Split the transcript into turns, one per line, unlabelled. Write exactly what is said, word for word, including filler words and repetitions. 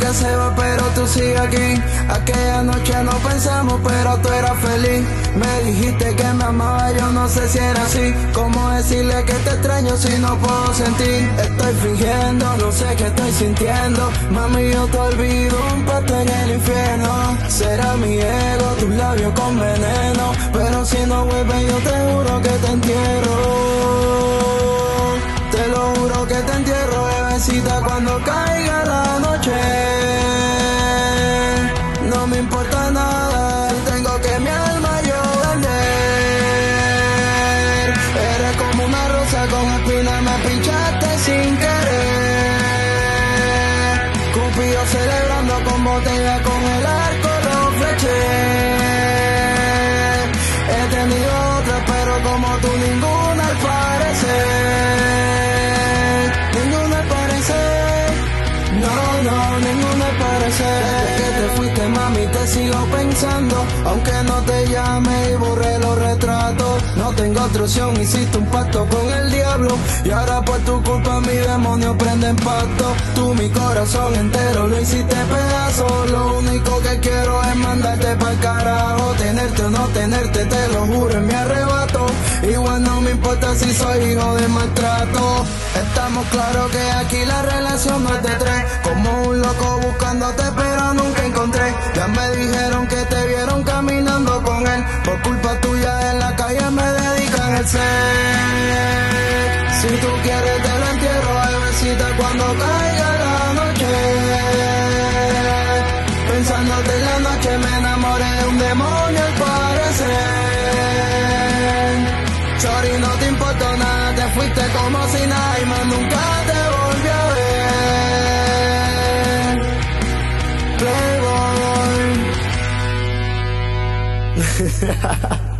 que se va, pero tú sigues aquí. Aquella noche no pensamos, pero tú eras feliz. Me dijiste que me amaba, yo no sé si era así. ¿Cómo decirle que te extraño si no puedo sentir? Estoy fingiendo, no sé qué estoy sintiendo. Mami, yo te olvido, un pacto en el infierno. Será mi ego, tus labios con veneno, pero si no vuelves yo te juro que te entierro. Te lo juro que te entierro, bebecita, cuando caiga la noche. No me importa nada, tengo que mi alma yo vender. Eres como una rosa con espinas, me pinchaste sin querer. Cupido celebrando con botella, con el arco lo fleché. He tenido otras, pero como tú ninguna al parecer. Ninguna al parecer. No, no, ninguna al parecer. Desde que te fuiste, mami, te sigo pensando. Aunque no te llame y borré los retratos. No tengo otra opción, hiciste un pacto con el diablo. Y ahora por tu culpa mi demonio prende en pacto. Tú mi corazón entero lo hiciste pedazo. Lo único que quiero es mandarte pa'l carajo. Tenerte o no tenerte, te lo juro, en mi arrebato. Igual no me importa si soy hijo de maltrato. Estamos claros que aquí la relación no es de tres. Como un loco buscándote pero nunca encontré. Ya me dijeron que te vieron caminando con él. Por culpa tuya en la calle me dedican el ser. Si tú quieres te lo entierro, bebecita, cuando caiga la noche. Pensándote en la noche me enamoré de un demonio al parecer. Sorry, no te importó nada, te fuiste como si nada y más nunca te volví a ver. Playboy.